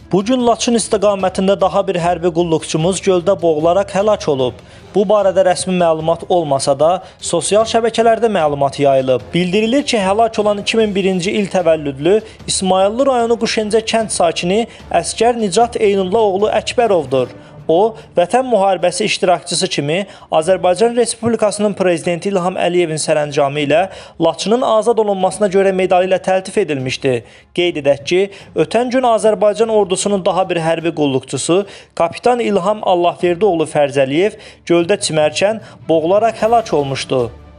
Bu gün Laçın istiqamətində daha bir hərbi qulluqçumuz göldə boğularaq həlak olub. Bu barədə rəsmi məlumat olmasa da, sosial şəbəkələrdə məlumat yayılıb. Bildirilir ki, həlak olan 2001-ci il təvəllüdlü İsmayıllı rayonu Quşencə kənd sakini əsgər Nicat Eynullah oğlu Əkbərovdur. O, Vətən müharibəsi iştirakçısı kimi Azərbaycan Respublikasının Prezidenti İlham Əliyevin sərəncamı ilə Laçının azad olunmasına görə medalı ilə təltif edilmişdi. Qeyd edək ki, ötən gün Azərbaycan ordusunun daha bir hərbi qulluqçusu Kapitan İlham Allahverdi oğlu Fərzəliyev göldə çimərkən boğularaq həlak olmuşdu.